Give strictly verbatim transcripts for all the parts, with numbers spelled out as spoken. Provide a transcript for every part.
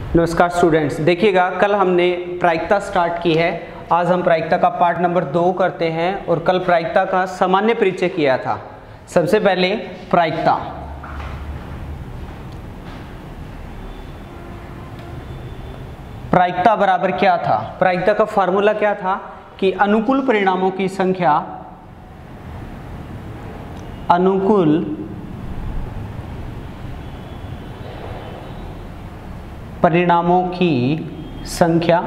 नमस्कार स्टूडेंट्स, देखिएगा कल हमने प्रायिकता स्टार्ट की है। आज हम प्रायिकता का पार्ट नंबर दो करते हैं और कल प्रायिकता का सामान्य परिचय किया था। सबसे पहले प्रायिकता। प्रायिकता बराबर क्या था? प्रायिकता का फॉर्मूला क्या था कि अनुकूल परिणामों की संख्या अनुकूल परिणामों की संख्या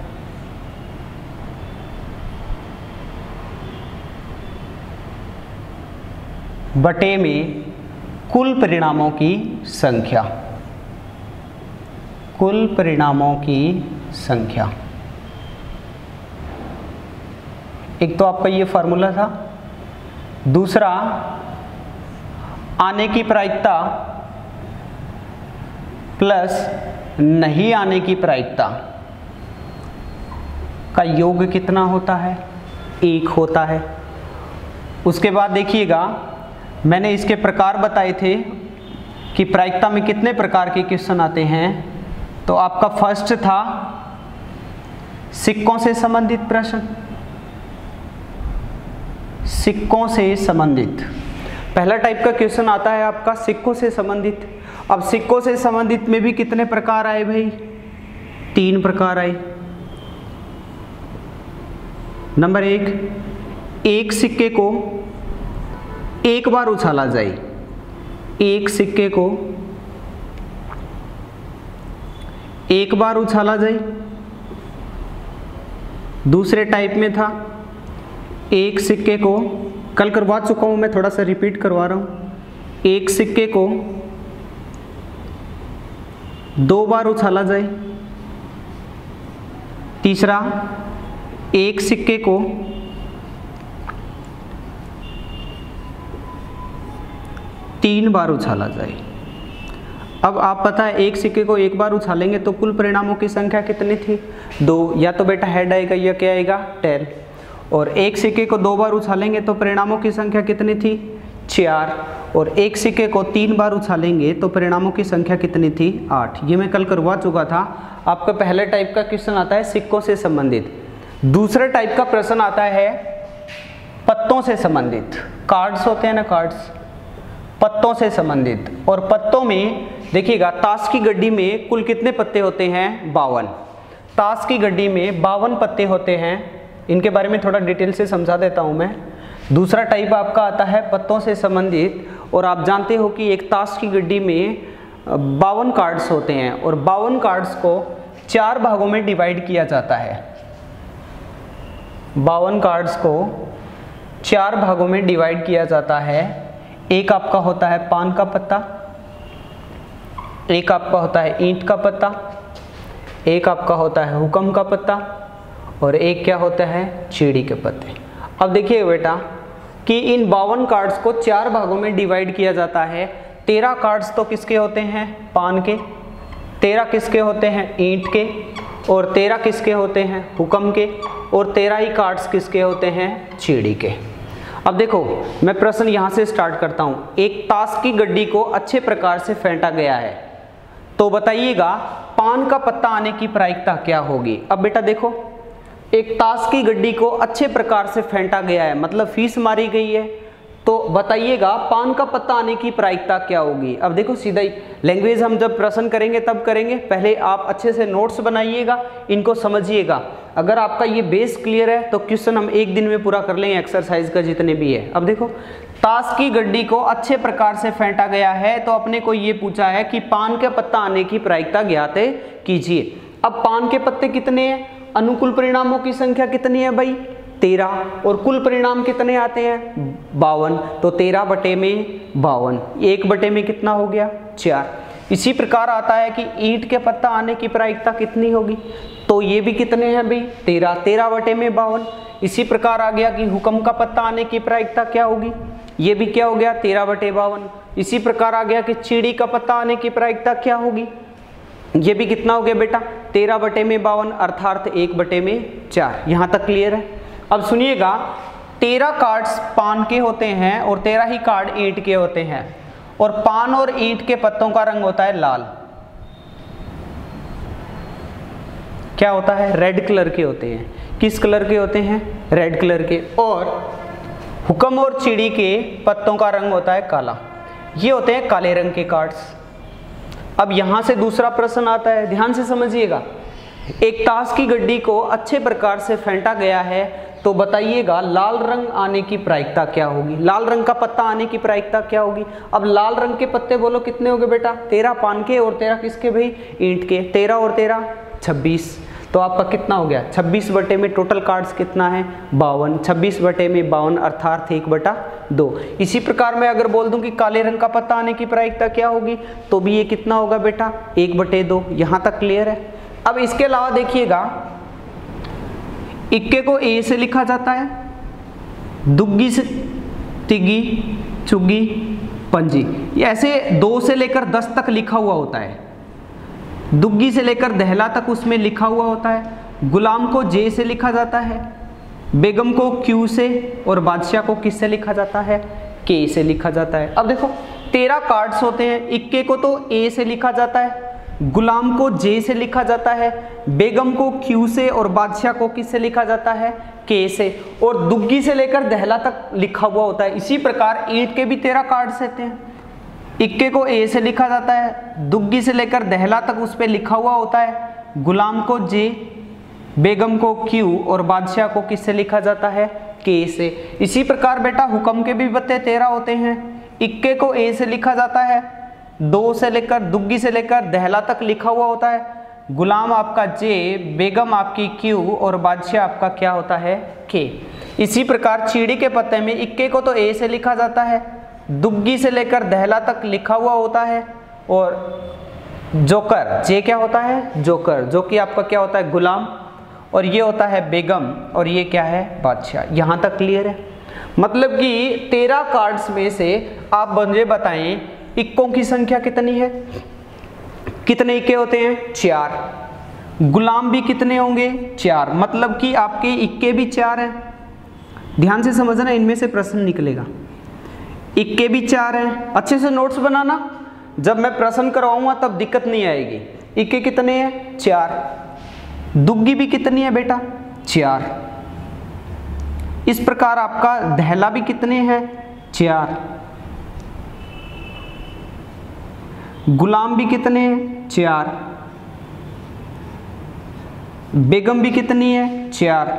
बटे में कुल परिणामों की संख्या कुल परिणामों की संख्या। एक तो आपका ये फॉर्मूला था। दूसरा, आने की प्रायिकता प्लस नहीं आने की प्रायिकता का योग कितना होता है? एक होता है। उसके बाद देखिएगा, मैंने इसके प्रकार बताए थे कि प्रायिकता में कितने प्रकार के क्वेश्चन आते हैं। तो आपका फर्स्ट था सिक्कों से संबंधित प्रश्न। सिक्कों से संबंधित पहला टाइप का क्वेश्चन आता है आपका सिक्कों से संबंधित। अब सिक्कों से संबंधित में भी कितने प्रकार आए भाई? तीन प्रकार आए। नंबर एक, एक सिक्के को एक बार उछाला जाए। एक सिक्के को एक बार उछाला जाए। दूसरे टाइप में था एक सिक्के को, कल करवा चुका हूं मैं, थोड़ा सा रिपीट करवा रहा हूं। एक सिक्के को दो बार उछाला जाए। तीसरा, एक सिक्के को तीन बार उछाला जाए। अब आप पता है एक सिक्के को एक बार उछालेंगे तो कुल परिणामों की संख्या कितनी थी? दो। या तो बेटा हेड आएगा या क्या आएगा? टेल। और एक सिक्के को दो बार उछालेंगे तो परिणामों की संख्या कितनी थी? चार। और एक सिक्के को तीन बार उछालेंगे तो परिणामों की संख्या कितनी थी? आठ। ये मैं कल करवा चुका था। आपका पहले टाइप का क्वेश्चन आता है सिक्कों से संबंधित। दूसरे टाइप का प्रश्न आता है पत्तों से संबंधित। कार्ड्स होते हैं ना, कार्ड्स, पत्तों से संबंधित। और पत्तों में देखिएगा, ताश की गड्डी में कुल कितने पत्ते होते हैं? बावन। ताश की गड्डी में बावन पत्ते होते हैं। इनके बारे में थोड़ा डिटेल से समझा देता हूं मैं। दूसरा टाइप आपका आता है पत्तों से संबंधित। और आप जानते हो कि एक ताश की गड्डी में बावन कार्ड्स होते हैं और बावन कार्ड्स को चार भागों में डिवाइड किया जाता है। बावन कार्ड्स को चार भागों में डिवाइड किया जाता है। एक आपका होता है पान का पत्ता, एक आपका होता है ईंट का पत्ता, एक आपका होता है हुक्म का पत्ता और एक क्या होता है? चीड़ी के पत्ते। अब देखिए बेटा कि इन बावन कार्ड्स को चार भागों में डिवाइड किया जाता है। तेरह कार्ड्स तो किसके होते हैं? पान के। तेरह किसके होते हैं? ईंट के। और तेरह किसके होते हैं? हुक्म के। और तेरह ही कार्ड्स किसके होते हैं? चीड़ी के। अब देखो, मैं प्रश्न यहां से स्टार्ट करता हूं। एक ताश की गड्डी को अच्छे प्रकार से फेंटा गया है, तो बताइएगा पान का पत्ता आने की प्रायिकता क्या होगी? अब बेटा देखो, एक ताश की गड्डी को अच्छे प्रकार से फेंटा गया है, मतलब फीस मारी गई है, तो बताइएगा पान का पत्ता आने की प्रायिकता क्या होगी? अब देखो सीधा ही लैंग्वेज हम जब प्रश्न करेंगे तब करेंगे। पहले आप अच्छे से नोट्स बनाइएगा, इनको समझिएगा। अगर आपका ये बेस क्लियर है तो क्वेश्चन हम एक दिन में पूरा कर लेंगे, एक्सरसाइज का जितने भी है। अब देखो, ताश की गड्डी को अच्छे प्रकार से फेंटा गया है, तो अपने को ये पूछा है कि पान के पत्ता आने की प्रायिकता ज्ञात कीजिए। अब पान के पत्ते कितने हैं? अनुकूल परिणामों की संख्या कितनी है भाई? तेरह। और कुल परिणाम कितने आते हैं? बावन। तो तेरह बटे में बावन, एक बटे में कितना हो गया? चार। इसी प्रकार आता है कि ईंट के पत्ता आने की प्रायिकता कितनी होगी? तो ये भी कितने हैं भाई? तेरह। तेरह बटे में बावन। इसी प्रकार आ गया कि हुक्म का पत्ता आने की प्रायिकता क्या होगी? ये भी क्या हो गया? तेरह बटे बावन। इसी प्रकार आ गया कि चीड़ी का पत्ता आने की प्रायिकता क्या होगी? ये भी कितना हो गया बेटा? तेरह बटे में बावन, अर्थात एक बटे में चार। यहां तक क्लियर है? अब सुनिएगा, तेरह कार्ड्स पान के होते हैं और तेरह ही कार्ड ईंट के होते हैं, और पान और ईंट के पत्तों का रंग होता है लाल। क्या होता है, रेड कलर के होते हैं। किस कलर के होते हैं, रेड कलर के। और हुक्म और चिड़ी के पत्तों का रंग होता है काला। ये होते हैं काले रंग के कार्ड्स। अब यहां से दूसरा प्रश्न आता है, ध्यान से समझिएगा। एक ताश की गड्डी को अच्छे प्रकार से फेंटा गया है, तो बताइएगा लाल रंग आने की प्रायिकता क्या होगी, लाल रंग का पत्ता आने की प्रायिकता क्या होगी। अब लाल रंग के पत्ते बोलो कितने हो गए बेटा, तेरह पान के और तेरह किसके भाई, ईंट के। तेरह और तेरह छब्बीस, तो आपका कितना हो गया, छब्बीस बटे में टोटल कार्ड्स कितना है, बावन। छब्बीस बटे में बावन अर्थात एक बटा दो। इसी प्रकार मैं अगर बोल दूं कि काले रंग का पत्ता आने की प्रायिकता क्या होगी, तो भी ये कितना होगा बेटा, एक बटे दो। यहां तक क्लियर है। अब इसके अलावा देखिएगा, इक्के को ए से लिखा जाता है, दुग्गी से तिग्गी, चुग्गी, पंजी, ये ऐसे दो से लेकर दस तक लिखा हुआ होता है। दुग्गी से लेकर दहला तक उसमें लिखा हुआ होता है। गुलाम को जे से लिखा जाता है, बेगम को क्यू से, और बादशाह को किस से लिखा जाता है, के से लिखा जाता है। अब देखो तेरह कार्ड्स होते हैं, इक्के को तो ए से लिखा जाता है, गुलाम को जे से लिखा जाता है, बेगम को क्यू से, और बादशाह को किस से लिखा जाता है, के से, और दुग्गी से लेकर दहला तक लिखा हुआ होता है। इसी प्रकार ईंट के भी तेरह कार्ड्स रहते हैं। इक्के को ए से लिखा जाता है, दुग्गी से लेकर दहला तक उस पर लिखा हुआ होता है, गुलाम को जे, बेगम को क्यू, और बादशाह को किस से लिखा जाता है, के से। इसी प्रकार बेटा हुक्म के भी पत्ते तेरह होते हैं। इक्के को ए से लिखा जाता है, दो से लेकर दुग्गी से लेकर दहला तक लिखा हुआ होता है, गुलाम आपका जे, बेगम आपकी क्यू, और बादशाह आपका क्या होता है, के। इसी प्रकार चीड़ी के पत्ते में इक्के को तो ए से लिखा जाता है, दुग्गी से लेकर दहला तक लिखा हुआ होता है, और जोकर, जे क्या होता है, जोकर, जो कि आपका क्या होता है, गुलाम, और ये होता है बेगम, और ये क्या है, बादशाह। यहां तक क्लियर है। मतलब कि तेरह कार्ड्स में से आप मुझे बताएं इक्कों की संख्या कितनी है, कितने इक्के होते हैं, चार। गुलाम भी कितने होंगे, चार। मतलब कि आपके इक्के भी चार हैं। ध्यान से समझना, इनमें से प्रश्न निकलेगा। इक्के भी चार हैं, अच्छे से नोट्स बनाना, जब मैं प्रश्न करवाऊंगा तब दिक्कत नहीं आएगी। इक्के कितने हैं, चार। दुग्गी भी कितनी है बेटा, चार। इस प्रकार आपका दहला भी कितने हैं, चार। गुलाम भी कितने हैं, चार। बेगम भी कितनी है, चार।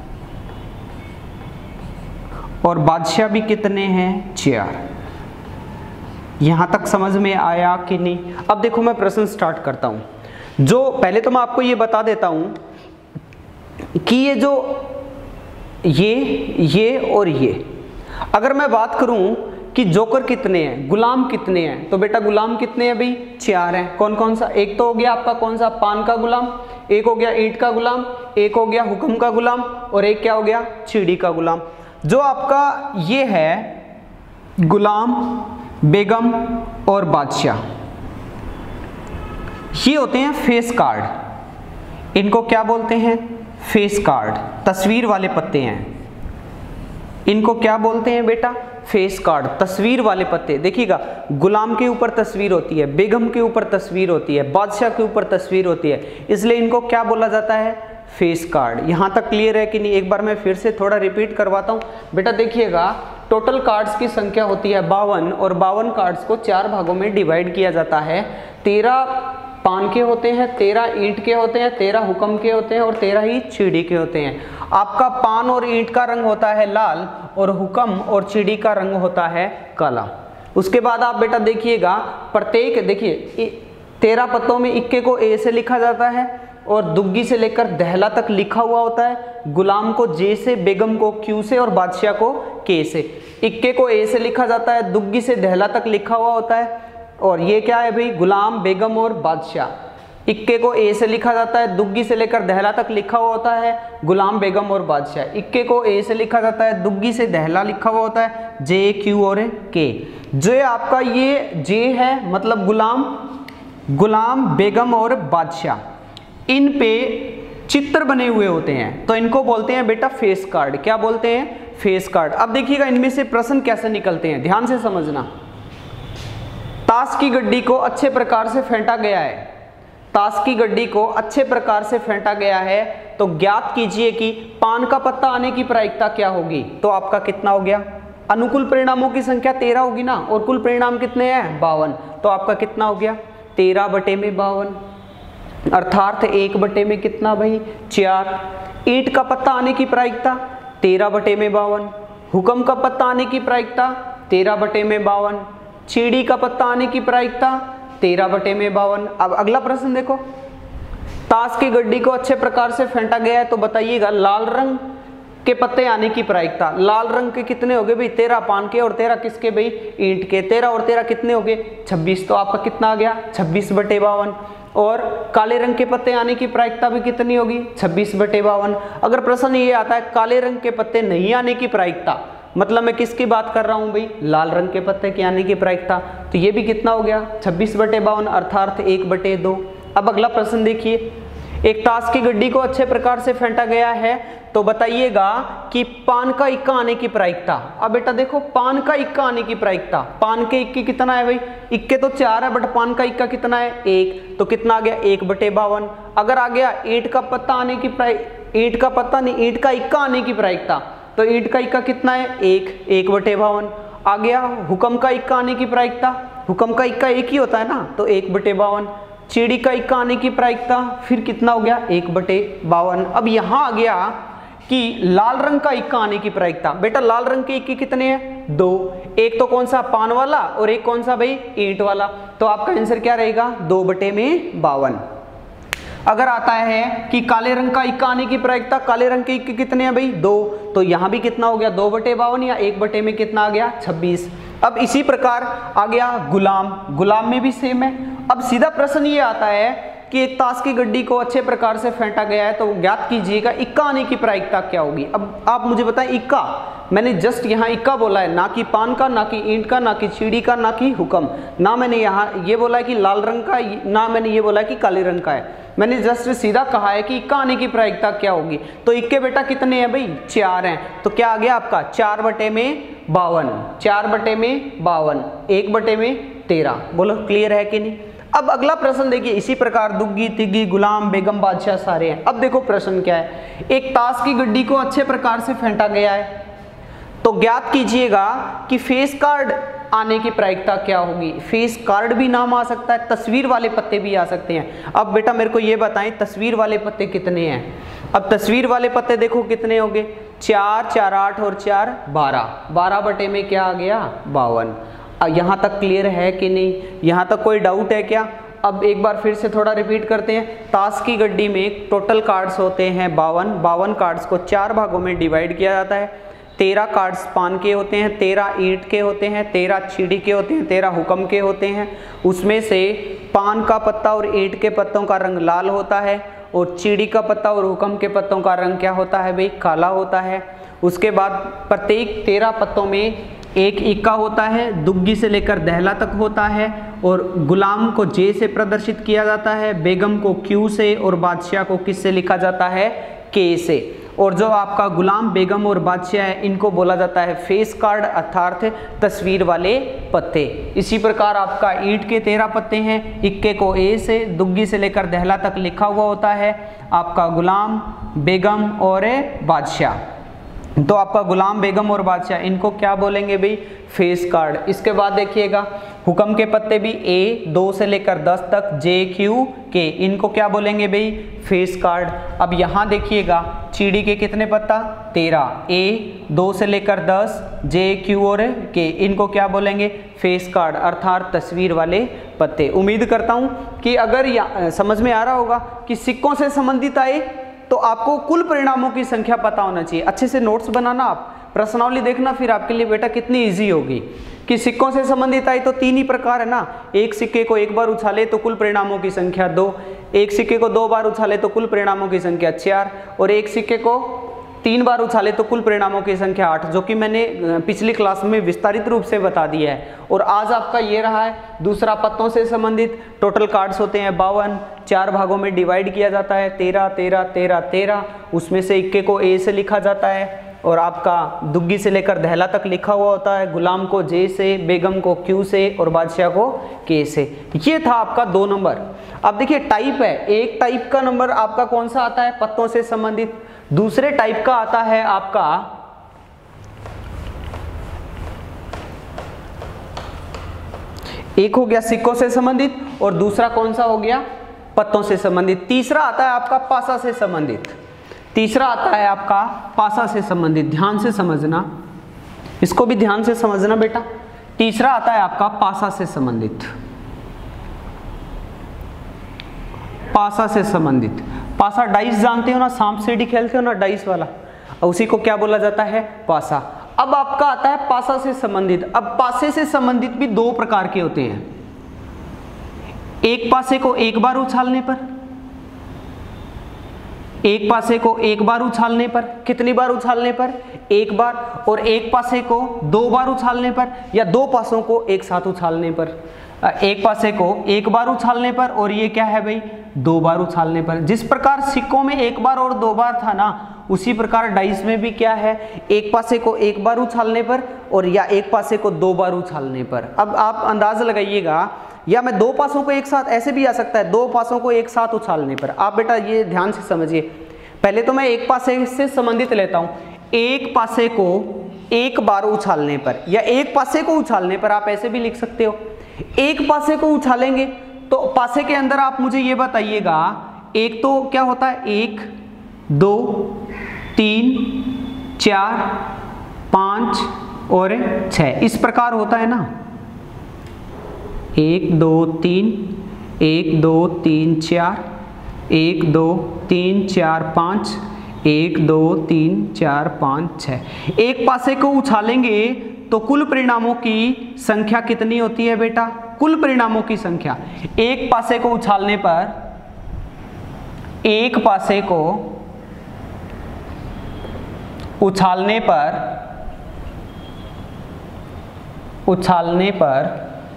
और बादशाह भी कितने हैं, चार। यहां तक समझ में आया कि नहीं। अब देखो मैं प्रश्न स्टार्ट करता हूं। जो पहले तो मैं आपको ये बता देता हूं कि ये जो ये ये और ये, अगर मैं बात करूं कि जोकर कितने हैं, गुलाम कितने हैं, तो बेटा गुलाम कितने हैं भाई, चार हैं। कौन कौन सा, एक तो हो गया आपका कौन सा, पान का गुलाम, एक हो गया ईंट का गुलाम, एक हो गया हुक्म का गुलाम, और एक क्या हो गया, चीड़ी का गुलाम। जो आपका ये है गुलाम, बेगम और बादशाह, ये होते हैं फेस कार्ड। इनको क्या बोलते हैं, फेस कार्ड, तस्वीर वाले पत्ते हैं। इनको क्या बोलते हैं बेटा, फेस कार्ड, तस्वीर वाले पत्ते। देखिएगा गुलाम के ऊपर तस्वीर होती है, बेगम के ऊपर तस्वीर होती है, बादशाह के ऊपर तस्वीर होती है, इसलिए इनको क्या बोला जाता है, फेस कार्ड। यहां तक क्लियर है कि नहीं। एक बार मैं फिर से थोड़ा रिपीट करवाता हूं बेटा। देखिएगा टोटल कार्ड्स की संख्या होती है बावन, और बावन कार्ड्स को चार भागों में डिवाइड किया जाता है। तेरह पान के होते हैं, तेरह ईंट के होते हैं, तेरह हुक्म के होते हैं, और तेरह ही चीड़ी के होते हैं। आपका पान और ईंट का रंग होता है लाल, और हुक्म और चीड़ी का रंग होता है काला। उसके बाद आप बेटा देखिएगा प्रत्येक, देखिए तेरह पत्तों में इक्के को ए से लिखा जाता है, और दुग्गी से लेकर दहला तक लिखा हुआ होता है। गुलाम को जे से, बेगम को क्यू से, और बादशाह को के से। इक्के को ए से लिखा जाता है, दुग्गी से दहला तक लिखा हुआ होता है, और ये क्या है भाई, गुलाम, बेगम और बादशाह। इक्के को ए से लिखा जाता है, दुग्गी से लेकर दहला तक लिखा हुआ होता है, गुलाम, बेगम और बादशाह। इक्के को ए से लिखा जाता है, दुग्गी से दहला लिखा हुआ होता है, जे, क्यू और के। जो आपका ये जे है मतलब गुलाम, गुलाम, बेगम और बादशाह, इन पे चित्र बने हुए होते हैं, तो इनको बोलते हैं बेटा फेस कार्ड। क्या बोलते हैं, फेस कार्ड। अब देखिएगा इनमें से प्रश्न कैसे निकलते हैं, ध्यान से समझना। ताश की गड्डी को अच्छे प्रकार से फेंटा गया है, ताश की गड्डी को अच्छे प्रकार से फेंटा गया है तो ज्ञात कीजिए कि पान का पत्ता आने की प्रायिकता क्या होगी। तो आपका कितना हो गया, अनुकूल परिणामों की संख्या तेरह होगी ना, और कुल परिणाम कितने हैं, बावन। तो आपका कितना हो गया, तेरह बटे में बावन, अर्थात एक बटे में कितना भाई, चार। ईंट का पत्ता आने की प्रायिकता तेरह बटे में बावन, हुक्म का पत्ता आने की प्रायिकता तेरह बटे में बावन, चीड़ी का पत्ता आने की प्रायिकता तेरह बटे में बावन। अब अगला प्रश्न देखो, ताश की गड्डी को अच्छे प्रकार से फेंटा गया है तो बताइएगा लाल रंग के पत्ते आने की प्रायिकता। लाल रंग के कितने हो गए भाई, तेरह पान के, और तेरह किसके भाई, ईंट के। तेरह और तेरह कितने हो गए, छब्बीस। तो आपका कितना आ गया, छब्बीस बटे बावन। और काले रंग के पत्ते आने की प्रायिकता भी कितनी होगी, छब्बीस बटे बावन। अगर प्रश्न ये आता है काले रंग के पत्ते नहीं आने की प्रायिकता, मतलब मैं किसकी बात कर रहा हूं भाई, लाल रंग के पत्ते के आने की प्रायिकता, तो ये भी कितना हो गया, छब्बीस बटे बावन, अर्थात एक बटे दो। अब अगला प्रश्न देखिए, एक ताश की गड्डी को अच्छे प्रकार से फेंटा गया है तो बताइएगा कि पान का इक्का आने की प्रायिकता। अब बेटा देखो, पान का इक्का आने की प्रायिकता, पान के इक्के कितना है भाई, इक्के तो चार है बट पान का इक्का कितना है, एक। तो कितना आ गया, एक बटे बावन। अगर आ गया ईंट का पत्ता आने की प्राय ईंट का पत्ता नहीं, ईंट का इक्का आने की प्रायिकता, तो ईंट का इक्का कितना है, एक, एक बटे बावन। आ गया हुक्म का इक्का आने की प्रायिकता, हुक्म का इक्का एक ही होता है ना, तो एक बटे बावन। चीड़ी का इक्का आने की प्रायिकता फिर कितना हो गया, एक बटे बावन। अब यहाँ आ गया कि लाल रंग का इक्का आने की प्रायिकता। बेटा लाल रंग के इक्के कितने हैं, दो। एक तो कौन सा, पान वाला, और एक कौन सा भाई, ईंट वाला। तो आपका आंसर क्या रहेगा, दो बटे में बावन। अगर आता है कि काले रंग का इक्का आने की प्रायिकता, काले रंग के इक्के कितने हैं भाई, दो। तो यहाँ भी कितना हो गया, दो बटे बावन, या एक बटे में कितना आ गया, छब्बीस। अब इसी प्रकार आ गया गुलाम, गुलाम में भी सेम है। अब सीधा प्रश्न ये आता है कि एक ताश की गड्डी को अच्छे प्रकार से फेंटा गया है तो ज्ञात कीजिएगा इक्का आने की प्रायिकता क्या होगी। अब आप मुझे बताएं, इक्का, मैंने जस्ट यहाँ इक्का बोला है, ना कि पान का, ना कि ईंट का, ना कि चीड़ी का, ना कि हुक्म, ना मैंने यहाँ ये बोला है कि लाल रंग का, ना मैंने ये बोला है कि काले रंग का है। मैंने जस्ट सीधा कहा है कि इक्का आने की प्रायिकता क्या होगी। तो इक्के बेटा कितने हैं भाई, चार हैं। तो क्या आ गया आपका, चार बटे में बावन, चार बटे में बावन, एक बटे में तेरह। बोलो क्लियर है कि नहीं। अब अगला प्रश्न देखिए, इसी प्रकार दुग्गी, तिग्गी, गुलाम, बेगम, बादशाह सारे हैं। अब देखो प्रश्न क्या है, एक ताश की गड्डी को अच्छे प्रकार से फेंटा गया है तो ज्ञात कीजिएगा कि फेस कार्ड आने की प्रायिकता क्या होगी। फेस कार्ड भी नाम आ सकता है, तस्वीर वाले पत्ते भी आ सकते हैं। अब बेटा मेरे को ये बताएं, तस्वीर वाले पत्ते कितने हैं। अब तस्वीर वाले पत्ते देखो कितने होंगे, चार, चार आठ और चार बारह, बारह बटे में क्या आ गया, बावन। यहाँ तक क्लियर है कि नहीं, यहाँ तक कोई डाउट है क्या। अब एक बार फिर से थोड़ा रिपीट करते हैं, ताश की गड्डी में टोटल कार्ड्स होते हैं बावन, बावन कार्ड्स को चार भागों में डिवाइड किया जाता है। तेरह कार्ड्स पान के होते हैं, तेरह ईंट के होते हैं, तेरह चीड़ी के होते हैं, तेरह हुक्म के होते हैं। उसमें से पान का पत्ता और ईंट के पत्तों का रंग लाल होता है, और चीड़ी का पत्ता और हुक्म के पत्तों का रंग क्या होता है भाई, काला होता है। उसके बाद प्रत्येक तेरह पत्तों में एक इक्का होता है, दुग्गी से लेकर दहला तक होता है, और गुलाम को जे से प्रदर्शित किया जाता है, बेगम को क्यू से, और बादशाह को किस से लिखा जाता है, के से। और जो आपका गुलाम, बेगम और बादशाह है, इनको बोला जाता है फेस कार्ड, अर्थात तस्वीर वाले पत्ते। इसी प्रकार आपका ईंट के तेरह पत्ते हैं, इक्के को ए से, दुग्गी से लेकर दहला तक लिखा हुआ होता है आपका गुलाम, बेगम और बादशाह। तो आपका गुलाम, बेगम और बादशाह, इनको क्या बोलेंगे भाई, फेस कार्ड। इसके बाद देखिएगा हुक्म के पत्ते भी ए, दो से लेकर दस तक, जे, क्यू, के, इनको क्या बोलेंगे भाई, फेस कार्ड। अब यहाँ देखिएगा चीड़ी के कितने पत्ता, तेरह, ए, दो से लेकर दस, जे, क्यू और के, इनको क्या बोलेंगे, फेस कार्ड, अर्थात तस्वीर वाले पत्ते। उम्मीद करता हूँ कि अगर समझ में आ रहा होगा कि सिक्कों से संबंधित आए तो आपको कुल परिणामों की संख्या पता होना चाहिए। अच्छे से नोट्स बनाना, आप प्रश्नावली देखना, फिर आपके लिए बेटा कितनी इजी होगी। कि सिक्कों से संबंधित आई तो तीन ही प्रकार है ना, एक सिक्के को एक बार उछाले तो कुल परिणामों की संख्या दो, एक सिक्के को दो बार उछाले तो कुल परिणामों की संख्या चार, और एक सिक्के को तीन बार उछाले तो कुल परिणामों की संख्या आठ, जो कि मैंने पिछली क्लास में विस्तारित रूप से बता दिया है। और आज आपका ये रहा है दूसरा, पत्तों से संबंधित। टोटल कार्ड्स होते हैं बावन, चार भागों में डिवाइड किया जाता है, तेरह, तेरह, तेरह, तेरह, उसमें से इक्के को ए से लिखा जाता है, और आपका दुग्गी से लेकर दहला तक लिखा हुआ होता है, गुलाम को जे से, बेगम को क्यू से और बादशाह को के से। ये था आपका दो नंबर। अब देखिए टाइप है, एक टाइप का नंबर आपका कौन सा आता है, पत्तों से संबंधित, दूसरे टाइप का आता है आपका एक हो गया सिक्कों से संबंधित और दूसरा कौन सा हो गया, पत्तों से संबंधित। तीसरा आता है आपका पासा से संबंधित, तीसरा आता है आपका पासा से संबंधित। ध्यान से समझना, इसको भी ध्यान से समझना बेटा। तीसरा आता है आपका पासा से संबंधित, पासा से संबंधित। पासा डाइस जानते हो ना, सांप सीढ़ी खेलते हो ना डाइस वाला, उसी को क्या बोला जाता है, पासा। अब आपका आता है पासा से संबंधित। अब पासे से संबंधित भी दो प्रकार के होते हैं, एक पासे को एक बार उछालने पर, एक पासे को एक बार उछालने पर, कितनी बार उछालने पर, एक बार, और एक पासे को दो बार उछालने पर, या दो पासों को एक साथ उछालने पर। एक पासे को एक बार उछालने पर और ये क्या है भाई, दो बार उछालने पर। जिस प्रकार सिक्कों में एक बार और दो बार था ना, उसी प्रकार डाइस में भी क्या है, एक पासे को एक बार उछालने पर और या एक पासे को दो बार उछालने पर। अब आप अंदाज लगाइएगा, या मैं दो पासों को एक साथ, ऐसे भी आ सकता है, दो पासों को एक साथ उछालने पर। आप बेटा ये ध्यान से समझिए, पहले तो मैं एक पासे से संबंधित लेता हूं, एक पासे को एक बार उछालने पर या एक पासे को उछालने पर, आप ऐसे भी लिख सकते हो। एक पासे को उछालेंगे तो पासे के अंदर आप मुझे ये बताइएगा, एक तो क्या होता है, एक दो तीन चार पाँच और छः, इस प्रकार होता है ना, एक दो तीन, एक दो तीन चार, एक दो तीन चार पाँच, एक दो तीन चार पाँच छः। एक पासे को उछालेंगे तो कुल परिणामों की संख्या कितनी होती है बेटा, कुल परिणामों की संख्या। एक पासे को उछालने पर, एक पासे को उछालने पर उछालने पर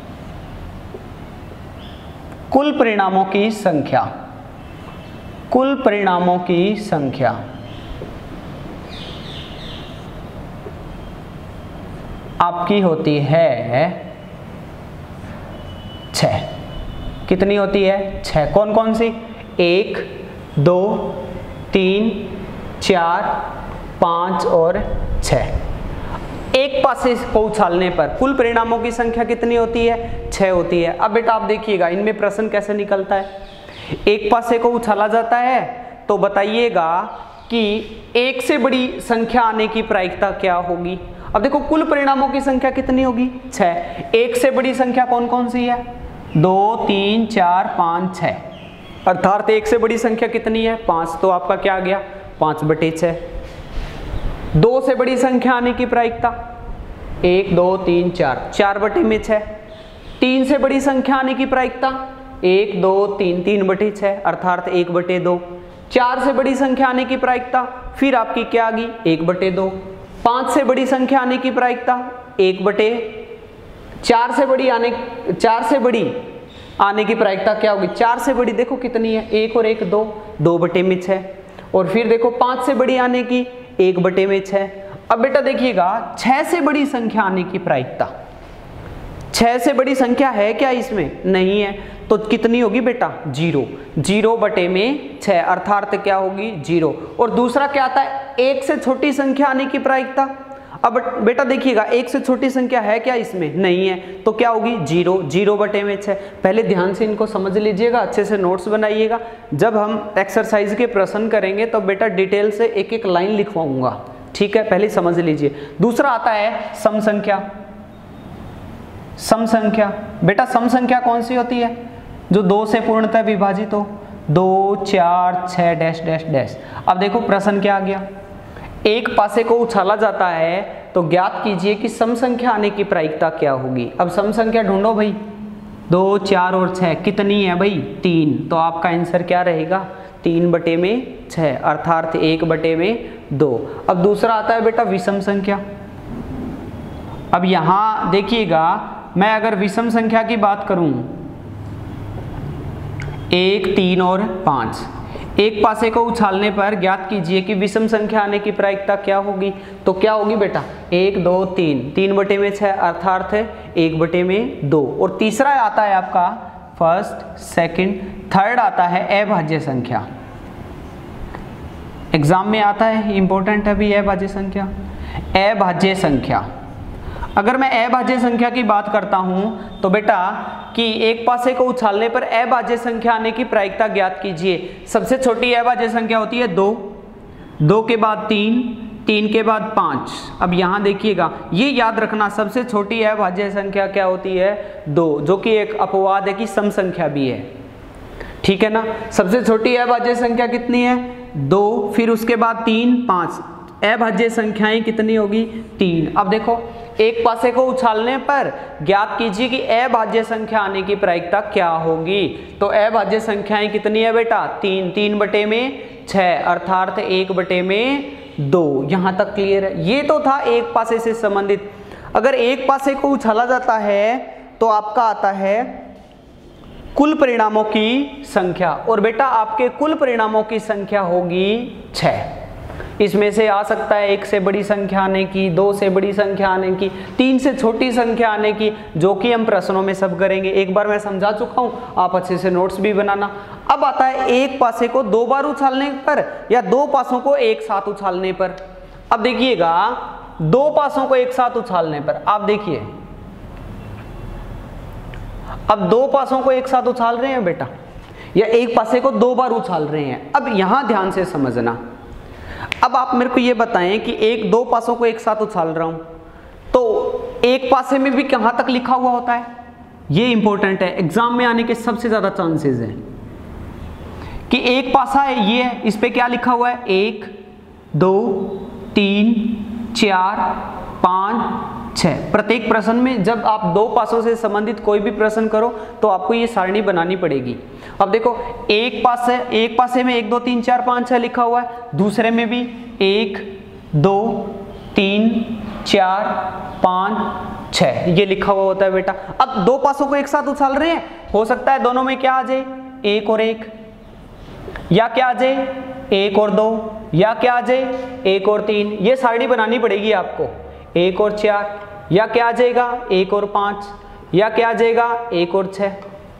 कुल परिणामों की संख्या, कुल परिणामों की संख्या आपकी होती है छह। कितनी होती है, छह। कौन कौन सी, एक दो तीन चार पाँच और छः। एक पासे को उछालने पर कुल परिणामों की संख्या कितनी होती है, छः होती है। अब बेटा आप देखिएगा इनमें प्रश्न कैसे निकलता है। एक पासे को उछाला जाता है तो बताइएगा कि एक से बड़ी संख्या आने की प्रायिकता क्या होगी। अब देखो कुल परिणामों की संख्या कितनी होगी, छः। एक से बड़ी संख्या कौन कौन सी है, दो तीन चार पाँच छः, अर्थात एक से बड़ी संख्या कितनी है, पाँच। तो आपका क्या आ गया, पाँच बटे छः। दो से बड़ी संख्या आने की प्रायिकता, एक दो तीन चार, चार बटे में छः। तीन से बड़ी संख्या आने की प्रायिकता, एक दो तीन, तीन बटे छः, अर्थात एक बटे दो। चार से बड़ी संख्या आने की प्रायिकता फिर आपकी क्या आ गई, एक बटे दो। पाँच से बड़ी संख्या आने की प्रायिकता एक बटे, चार से बड़ी आने चार से बड़ी आने की प्रायिकता क्या होगी, चार से बड़ी देखो कितनी है, एक और एक दो, दो बटे में छः। और फिर देखो पाँच से बड़ी आने की, एक बटे में छः। अब बेटा देखिएगा छः से बड़ी संख्या आने की प्रायिकता, छः से बड़ी संख्या है क्या इसमें, नहीं है, तो कितनी होगी बेटा, जीरो। जीरो बटे में छः, अर्थात क्या होगी, जीरो। और दूसरा क्या आता है, एक से छोटी संख्या आने की प्रायिकता। अब बेटा देखिएगा एक से छोटी संख्या है क्या इसमें, नहीं है, तो क्या होगी, जीरो। जीरो बटे में छः। पहले ध्यान से इनको समझ लीजिएगा, अच्छे से नोट्स बनाइएगा। जब हम एक्सरसाइज के प्रश्न करेंगे तो बेटा डिटेल से एक एक लाइन लिखवाऊंगा, ठीक है, पहले समझ लीजिए। दूसरा आता है सम संख्या। सम संख्या, बेटा सम संख्या कौन सी होती है, जो दो से पूर्णतः विभाजित हो, दो चार छः डैश डैश डैश। अब देखो प्रश्न क्या आ गया, एक पासे को उछाला जाता है तो ज्ञात कीजिए कि सम संख्या आने की प्रायिकता क्या होगी। अब सम संख्या ढूंढो भाई, दो चार और छः कितनी है भाई, तीन। तो आपका आंसर क्या रहेगा, तीन बटे में छः, अर्थात एक बटे में दो। अब दूसरा आता है बेटा विषम संख्या। अब यहाँ देखिएगा मैं अगर विषम संख्या की बात करूं, एक तीन और पाँच, एक पासे को उछालने पर ज्ञात कीजिए कि विषम संख्या आने की प्रायिकता क्या होगी। तो क्या होगी बेटा, एक दो तीन, तीन बटे में छः अर्थात है एक बटे में दो। और तीसरा आता है आपका फर्स्ट सेकंड, थर्ड आता है अभाज्य संख्या। एग्जाम में आता है, इंपॉर्टेंट है भी अभाज्य संख्या। अभाज्य संख्या, अगर मैं अभाज्य संख्या की बात करता हूं तो बेटा कि एक पासे को उछालने पर अभाज्य संख्या आने की प्रायिकता ज्ञात कीजिए। सबसे छोटी अभाज्य संख्या होती है दो, दो के बाद तीन, तीन के बाद पाँच। अब यहाँ देखिएगा, ये याद रखना सबसे छोटी अभाज्य संख्या क्या होती है, दो, जो कि एक अपवाद है कि सम संख्या भी है, ठीक है ना। सबसे छोटी अभाज्य संख्या कितनी है, दो, फिर उसके बाद तीन, पाँच। अभाज्य संख्याएं कितनी होगी, तीन। अब देखो, एक पासे को उछालने पर ज्ञात कीजिए कि अभाज्य संख्या आने की प्रायिकता क्या होगी। तो अभाज्य संख्याएं कितनी है बेटा, तीन, तीन बटे में छः अर्थात एक बटे में दो। यहाँ तक क्लियर है। ये तो था एक पासे से संबंधित। अगर एक पासे को उछाला जाता है तो आपका आता है कुल परिणामों की संख्या, और बेटा आपके कुल परिणामों की संख्या होगी छः। इसमें से आ सकता है एक से बड़ी संख्या आने की, दो से बड़ी संख्या आने की, तीन से छोटी संख्या आने की, जो कि हम प्रश्नों में सब करेंगे। एक बार मैं समझा चुका हूं, आप अच्छे से नोट्स भी बनाना। अब आता है एक पासे को दो बार उछालने पर या दो पासों को एक साथ उछालने पर। अब देखिएगा, दो पासों को एक साथ उछालने पर आप देखिए, अब दो पासों को एक साथ उछाल रहे हैं बेटा, या एक पासे को दो बार उछाल रहे हैं। अब यहां ध्यान से समझना। अब आप मेरे को ये बताएं कि एक दो पासों को एक साथ उछाल रहा हूं, तो एक पासे में भी कहां तक लिखा हुआ होता है, ये इंपॉर्टेंट है, एग्जाम में आने के सबसे ज्यादा चांसेस हैं कि एक पासा है ये है, इस पे क्या लिखा हुआ है, एक दो तीन चार पाँच छः। प्रत्येक प्रश्न में जब आप दो पासों से संबंधित कोई भी प्रश्न करो तो आपको ये सारणी बनानी पड़ेगी। अब देखो, एक पासे एक पासे में एक दो तीन चार पाँच छः लिखा हुआ है, दूसरे में भी एक दो तीन चार पाँच छः ये लिखा हुआ होता है बेटा। अब दो पासों को एक साथ उछाल रहे हैं, हो सकता है दोनों में क्या आ जाए, एक और एक, या क्या आ जाए एक और दो, या क्या आ जाए एक और तीन। ये सारणी बनानी पड़ेगी आपको, एक और चार, या क्या आ जाएगा एक और पाँच, या क्या आ जाएगा एक और छः।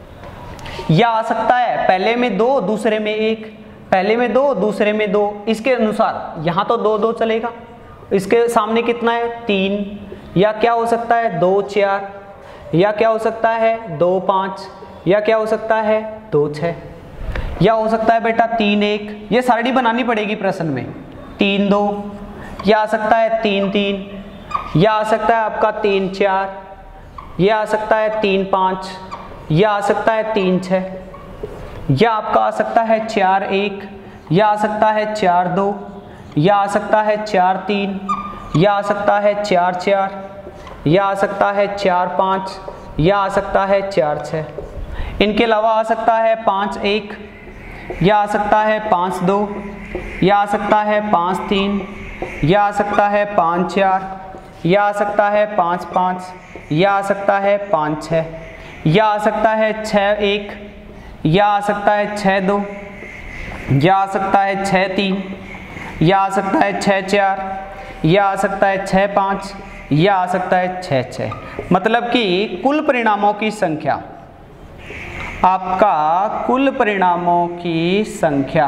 या आ सकता है पहले में दो दूसरे में एक, पहले में दो दूसरे में दो, इसके अनुसार यहाँ तो दो दो चलेगा, इसके सामने कितना है तीन। या क्या हो सकता है दो चार, या क्या हो सकता है दो पाँच, या क्या हो सकता है दो छः, या हो सकता है बेटा तीन एक। ये सारणी बनानी पड़ेगी प्रश्न में, तीन दो, या आ सकता है तीन तीन, या आ सकता है आपका तीन चार, या आ सकता है तीन पाँच, या आ सकता है तीन छः, या आपका आ सकता है चार एक, या आ सकता है चार दो, या आ सकता है चार तीन, या आ सकता है चार चार, या आ सकता है चार पाँच, या आ सकता है चार छः। इनके अलावा आ सकता है पाँच एक, या आ सकता है पाँच दो, या आ सकता है पाँच तीन, या आ सकता है पाँच चार, या आ सकता है पाँच पाँच, या आ सकता है पाँच छः, या आ सकता है छः एक, या आ सकता है छः दो, या आ सकता है छः तीन, या आ सकता है छः चार, या आ सकता है छः पाँच, या आ सकता है छः छः। मतलब कि कुल परिणामों की संख्या, आपका कुल परिणामों की संख्या,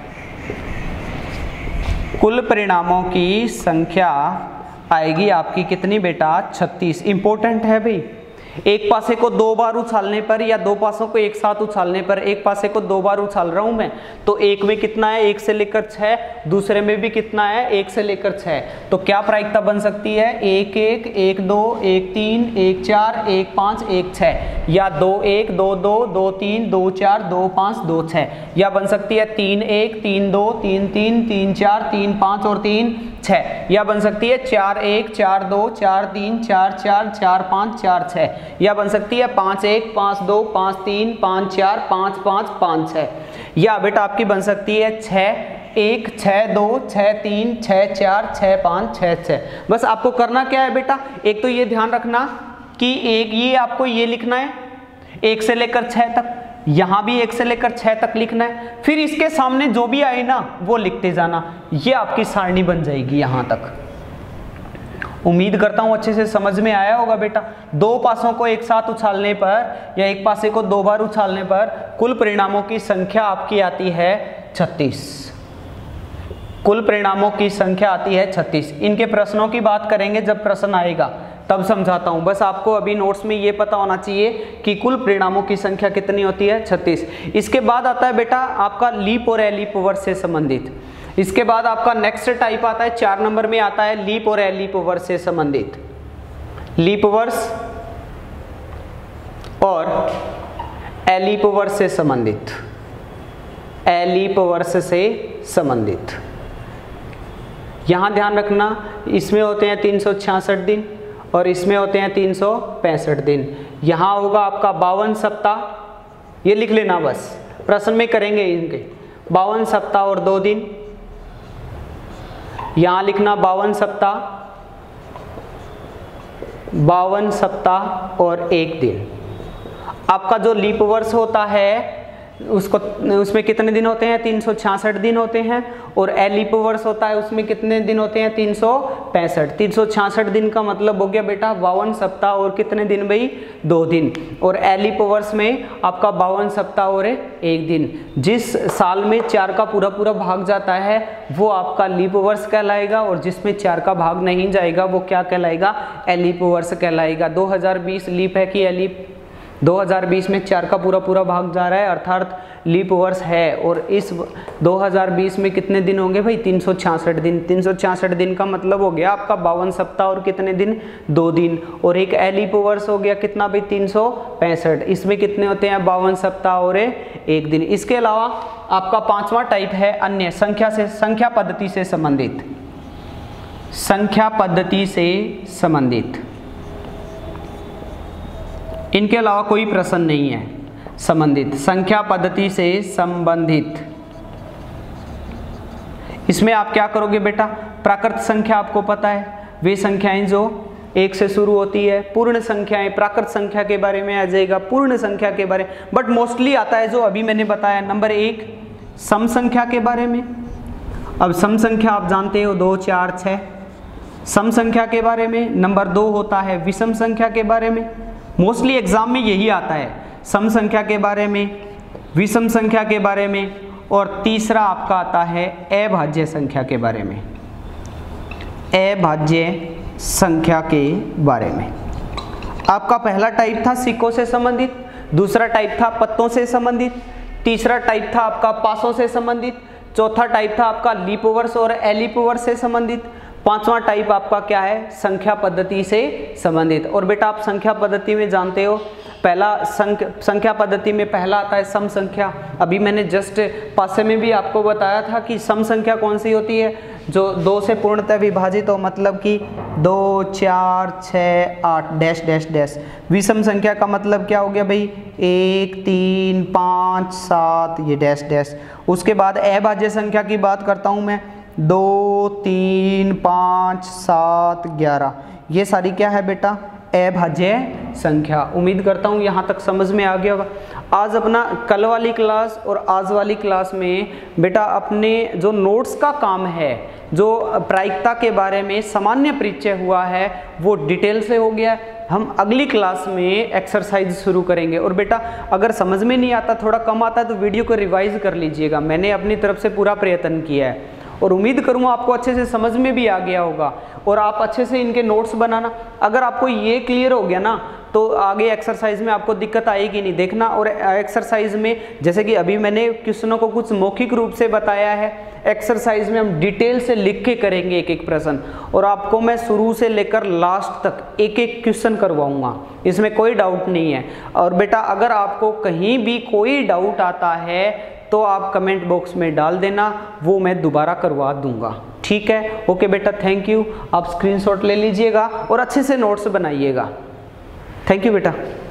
कुल परिणामों की संख्या आएगी आपकी कितनी बेटा, छत्तीस। इंपॉर्टेंट है भाई, एक पासे को दो बार उछालने पर या दो पासों को एक साथ उछालने पर, एक पासे को दो बार उछाल रहा हूं मैं, तो एक में कितना है एक से लेकर छः, दूसरे में भी कितना है एक से लेकर छः। तो क्या प्रायिकता बन सकती है, एक एक, एक दो, एक तीन, एक चार, एक पाँच, एक छः, या दो एक, दो दो, दो तीन, दो चार, दो पाँच, दो छः, या बन सकती है तीन एक, तीन दो, तीन तीन, तीन चार, तीन पाँच और तीन छः, या बन सकती है चार एक, चार दो, चार तीन, चार चार, चार पाँच, चार छः, या बन सकती है पाँच एक, पाँच दो, पाँच तीन, पाँच चार, पाँच पाँच, पाँच छः, या बेटा आपकी बन सकती है छः एक, छः दो, छः तीन, छः चार, छः पाँच, छः छः। बस आपको करना क्या है बेटा, एक तो ये ध्यान रखना कि एक ये आपको ये लिखना है एक से लेकर छः तक, यहाँ भी एक से लेकर छः तक लिखना है, फिर इसके सामने जो भी आए ना वो लिखते जाना। ये आपकी सारणी बन जाएगी यहाँ तक। उम्मीद करता हूँ अच्छे से समझ में आया होगा बेटा। दो पासों को एक साथ उछालने पर या एक पासे को दो बार उछालने पर कुल परिणामों की संख्या आपकी आती है छत्तीस। कुल परिणामों की संख्या आती है छत्तीस। इनके प्रश्नों की बात करेंगे जब प्रश्न आएगा तब समझाता हूँ। बस आपको अभी नोट्स में ये पता होना चाहिए कि कुल परिणामों की संख्या कितनी होती है, छत्तीस। इसके बाद आता है बेटा आपका लीप और एलीप वर्ष से संबंधित। इसके बाद आपका नेक्स्ट टाइप आता है, चार नंबर में आता है लीप और एलीप वर्ष से संबंधित। लीप वर्ष और एलीप वर्ष से संबंधित, एलीप वर्ष से संबंधित। यहां ध्यान रखना, इसमें होते हैं तीन सौ छियासठ दिन और इसमें होते हैं तीन सौ पैंसठ दिन। यहाँ होगा आपका बावन सप्ताह, ये लिख लेना बस, प्रश्न में करेंगे इनके। बावन सप्ताह और दो दिन, यहाँ लिखना बावन सप्ताह, बावन सप्ताह और एक दिन। आपका जो लीप वर्ष होता है उसको उसमें कितने दिन होते हैं, तीन सौ छियासठ दिन होते हैं। और एलीप वर्ष होता है उसमें कितने दिन होते हैं, तीन सौ पैंसठ। तीन सौ छियासठ दिन का मतलब हो गया बेटा बावन सप्ताह और कितने दिन भाई, दो दिन। और एलीप वर्ष में आपका बावन सप्ताह और एक दिन। जिस साल में चार का पूरा पूरा भाग जाता है वो आपका लीप वर्ष कहलाएगा, और जिसमें चार का भाग नहीं जाएगा वो क्या कहलाएगा, एलीप वर्ष कहलाएगा। दो हज़ार बीस लीप है कि एलीप, दो हज़ार बीस में चार का पूरा पूरा भाग जा रहा है अर्थात लीप वर्ष है। और इस दो हज़ार बीस में कितने दिन होंगे भाई, तीन सौ छियासठ दिन। तीन सौ छियासठ दिन का मतलब हो गया आपका बावन सप्ताह और कितने दिन, दो दिन। और एक एलीप वर्ष हो गया कितना भाई, तीन सौ पैंसठ। इसमें कितने होते हैं, बावन सप्ताह और एक दिन। इसके अलावा आपका पांचवा टाइप है अन्य, संख्या से, संख्या पद्धति से संबंधित, संख्या पद्धति से संबंधित। इनके अलावा कोई प्रश्न नहीं है। संबंधित, संख्या पद्धति से संबंधित। इसमें आप क्या करोगे बेटा, प्राकृत संख्या आपको पता है, वे संख्याएं जो एक से शुरू होती है। पूर्ण संख्याएं, प्राकृत संख्या के बारे में आ जाएगा, पूर्ण संख्या के बारे में, बट मोस्टली आता है जो अभी मैंने बताया। नंबर एक सम संख्या के बारे में। अब सम संख्या आप जानते हो, दो चार छः, सम संख्या के बारे में। नंबर दो होता है विषम संख्या के बारे में। मोस्टली एग्जाम में यही आता है, सम संख्या के बारे में, विषम संख्या के बारे में। और तीसरा आपका आता है अभाज्य संख्या के बारे में, अभाज्य संख्या के बारे में। आपका पहला टाइप था सिक्कों से संबंधित, दूसरा टाइप था पत्तों से संबंधित, तीसरा टाइप था आपका पासों से संबंधित, चौथा टाइप था आपका लीप वर्ष और एलीप वर्ष से संबंधित, पांचवा टाइप आपका क्या है, संख्या पद्धति से संबंधित। और बेटा आप संख्या पद्धति में जानते हो, पहला संख्या संख्या पद्धति में पहला आता है सम संख्या। अभी मैंने जस्ट पासे में भी आपको बताया था कि सम संख्या कौन सी होती है, जो दो से पूर्णतः विभाजित हो, मतलब कि दो चार छः आठ डैश डैश डैश। विषम संख्या का मतलब क्या हो गया भाई, एक तीन पाँच सात ये डैश डैश। उसके बाद अभाज्य संख्या की बात करता हूँ मैं, दो तीन पाँच सात ग्यारह, ये सारी क्या है बेटा, अभाज्य संख्या। उम्मीद करता हूँ यहाँ तक समझ में आ गया होगा। आज अपना कल वाली क्लास और आज वाली क्लास में बेटा अपने जो नोट्स का काम है, जो प्रायिकता के बारे में सामान्य परिचय हुआ है वो डिटेल से हो गया। हम अगली क्लास में एक्सरसाइज शुरू करेंगे। और बेटा अगर समझ में नहीं आता, थोड़ा कम आता है, तो वीडियो को रिवाइज कर लीजिएगा। मैंने अपनी तरफ से पूरा प्रयत्न किया है और उम्मीद करूँगा आपको अच्छे से समझ में भी आ गया होगा और आप अच्छे से इनके नोट्स बनाना। अगर आपको ये क्लियर हो गया ना तो आगे एक्सरसाइज में आपको दिक्कत आएगी नहीं। देखना, और एक्सरसाइज में जैसे कि अभी मैंने क्वेश्चनों को कुछ मौखिक रूप से बताया है, एक्सरसाइज में हम डिटेल से लिख के करेंगे एक एक प्रश्न, और आपको मैं शुरू से लेकर लास्ट तक एक एक क्वेश्चन करवाऊंगा, इसमें कोई डाउट नहीं है। और बेटा अगर आपको कहीं भी कोई डाउट आता है तो आप कमेंट बॉक्स में डाल देना, वो मैं दोबारा करवा दूंगा। ठीक है, ओके बेटा, थैंक यू। आप स्क्रीनशॉट ले लीजिएगा और अच्छे से नोट्स बनाइएगा। थैंक यू बेटा।